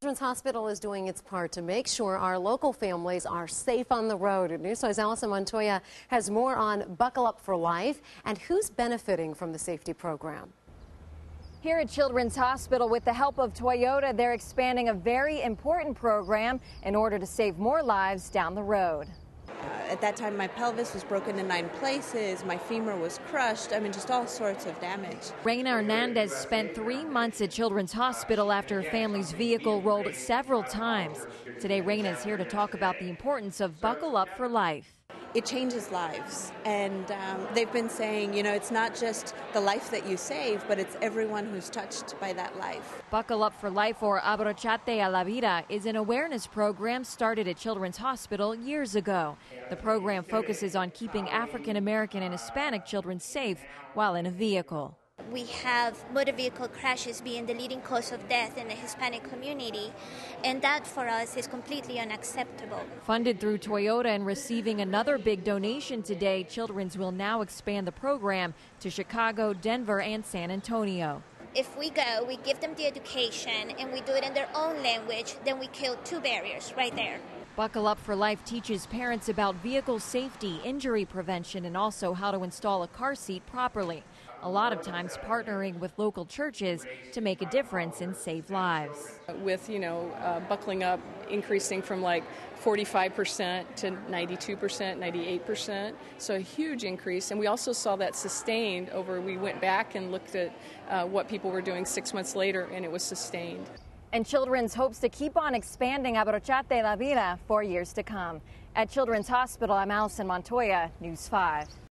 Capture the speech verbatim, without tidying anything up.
Children's Hospital is doing its part to make sure our local families are safe on the road. Newswire's Allison Montoya has more on Buckle Up for Life and who's benefiting from the safety program. Here at Children's Hospital, with the help of Toyota, they're expanding a very important program in order to save more lives down the road. Uh, at that time, my pelvis was broken in nine places, my femur was crushed, I mean, just all sorts of damage. Reina Hernandez spent three months at Children's Hospital after her family's vehicle rolled several times. Today, Reina is here to talk about the importance of Buckle Up for Life. It changes lives, and um, they've been saying, you know, it's not just the life that you save, but it's everyone who's touched by that life. Buckle Up for Life, or Abrochate a la Vida, is an awareness program started at Children's Hospital years ago. The program focuses on keeping African-American and Hispanic children safe while in a vehicle. We have motor vehicle crashes being the leading cause of death in the Hispanic community, and that for us is completely unacceptable. Funded through Toyota and receiving another big donation today, Children's will now expand the program to Chicago, Denver, and San Antonio. If we go, we give them the education, and we do it in their own language, then we kill two barriers right there. Buckle Up for Life teaches parents about vehicle safety, injury prevention, and also how to install a car seat properly. A lot of times partnering with local churches to make a difference and save lives. With, you know, uh, buckling up increasing from like forty-five percent to ninety-two percent, ninety-eight percent, so a huge increase. And we also saw that sustained over, we went back and looked at uh, what people were doing six months later, and it was sustained. And Children's hopes to keep on expanding Abrochate la Vida for years to come. At Children's Hospital, I'm Allison Montoya, News five.